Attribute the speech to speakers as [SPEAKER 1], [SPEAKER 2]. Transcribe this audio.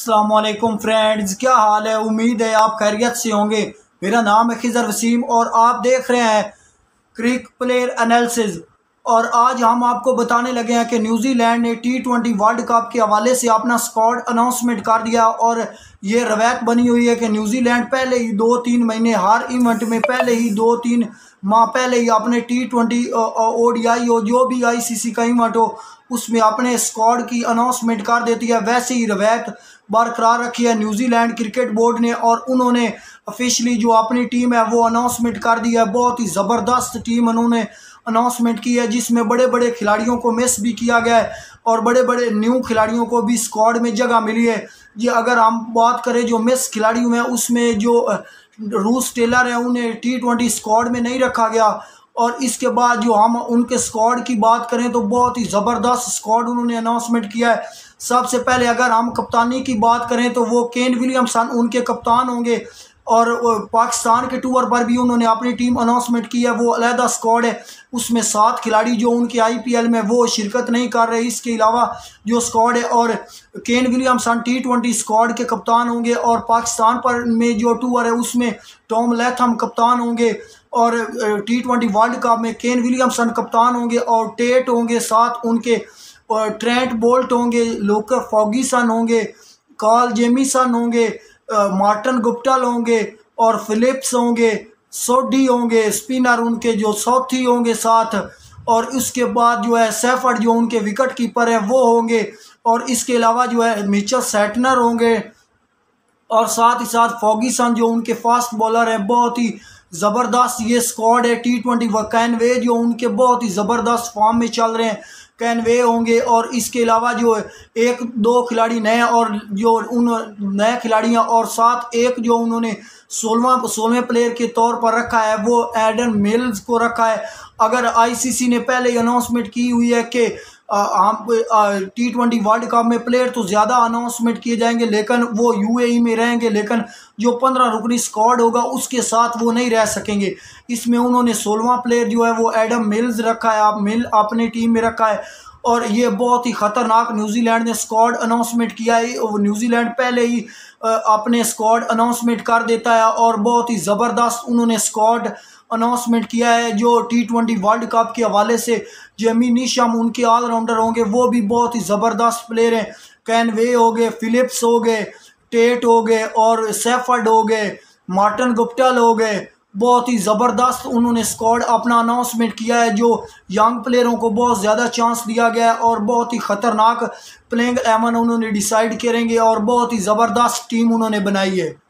[SPEAKER 1] अस्सलाम वालेकुम फ्रेंड्स, क्या हाल है। उम्मीद है आप खैरियत से होंगे। मेरा नाम है खिज़र वसीम और आप देख रहे हैं क्रिक प्लेयर एनालिसिस। और आज हम आपको बताने लगे हैं कि न्यूजीलैंड ने T20 वर्ल्ड कप के हवाले से अपना स्क्वाड अनाउंसमेंट कर दिया। और ये रवायत बनी हुई है कि न्यूजीलैंड पहले ही 2-3 महीने हर इवेंट में पहले ही 2-3 माह पहले ही अपने T20 ODI हो जो भी ICC का इवेंट हो उसमें अपने स्क्वाड की अनाउंसमेंट कर देती है। वैसे ही रवायत बरकरार रखी है न्यूजीलैंड क्रिकेट बोर्ड ने और उन्होंने ऑफिशियली जो अपनी टीम है वो अनाउंसमेंट कर दी है। बहुत ही ज़बरदस्त टीम उन्होंने अनाउंसमेंट की है जिसमें बड़े बड़े खिलाड़ियों को मिस भी किया गया है और बड़े बड़े न्यू खिलाड़ियों को भी स्क्वाड में जगह मिली है। ये अगर हम बात करें जो मिस खिलाड़ी हुए हैं उसमें जो रूस टेलर है उन्हें T20 स्क्वाड में नहीं रखा गया। और इसके बाद जो हम उनके स्क्वाड की बात करें तो बहुत ही ज़बरदस्त स्क्वाड उन्होंने अनाउंसमेंट किया है। सबसे पहले अगर हम कप्तानी की बात करें तो वो केन विलियमसन उनके कप्तान होंगे और पाकिस्तान के टूर पर भी उन्होंने अपनी टीम अनाउंसमेंट की है। वो अलहदा स्क्वाड है, उसमें 7 खिलाड़ी जो उनके IPL में वो शिरकत नहीं कर रहे। इसके अलावा जो स्क्वाड है और केन विलियमसन T20 स्क्वाड के कप्तान होंगे और पाकिस्तान पर में जो टूर है उसमें टॉम लैथम कप्तान होंगे और T20 वर्ल्ड कप में केन विलियमसन कप्तान होंगे और टेट होंगे साथ उनके, और ट्रेंट बोल्ट होंगे, लोकर फॉर्ग्यूसन होंगे, कार्ल जेमिसन होंगे, मार्टिन गुप्टिल होंगे और फिलिप्स होंगे, सोडी होंगे, स्पिनर उनके जो सौथी होंगे साथ। और उसके बाद जो है सेफर्ड जो उनके विकेट कीपर हैं वो होंगे और इसके अलावा जो है मिचेल सैटनर होंगे और साथ ही साथ फॉर्ग्यूसन जो उनके फास्ट बॉलर है। बहुत ही ज़बरदस्त ये स्क्वाड है T20। कैनवे जो उनके बहुत ही ज़बरदस्त फॉर्म में चल रहे हैं, कैनवे होंगे। और इसके अलावा जो 1-2 खिलाड़ी नए और जो उन नए खिलाड़ी हैं और साथ एक जो उन्होंने 16वें प्लेयर के तौर पर रखा है वो एडन मिल्स को रखा है। अगर ICC ने पहले ही अनाउंसमेंट की हुई है कि हम T20 वर्ल्ड कप में प्लेयर तो ज़्यादा अनाउंसमेंट किए जाएंगे लेकिन वो UAE में रहेंगे, लेकिन जो 15 रुकनी स्क्वाड होगा उसके साथ वो नहीं रह सकेंगे। इसमें उन्होंने 16वां प्लेयर जो है वो एडम मिल्स रखा है, आप मिल अपनी टीम में रखा है। और ये बहुत ही ख़तरनाक न्यूजीलैंड ने स्क्वाड अनाउंसमेंट किया है। न्यूजीलैंड पहले ही अपने स्क्वाड अनाउंसमेंट कर देता है और बहुत ही ज़बरदस्त उन्होंने स्क्वाड अनाउंसमेंट किया है। जो T20 वर्ल्ड कप के हवाले से जेमी नीशम उनके ऑलराउंडर होंगे वो भी बहुत ही ज़बरदस्त प्लेयर हैं। कैनवे हो गए, फिलिप्स हो गए, टेट हो गए और सेफर्ड हो गए, मार्टिन गुप्टिल हो गए। बहुत ही ज़बरदस्त उन्होंने स्क्वाड अपना अनाउंसमेंट किया है। जो यंग प्लेयरों को बहुत ज़्यादा चांस दिया गया है और बहुत ही ख़तरनाक प्लेइंग 11 उन्होंने डिसाइड करेंगे और बहुत ही ज़बरदस्त टीम उन्होंने बनाई है।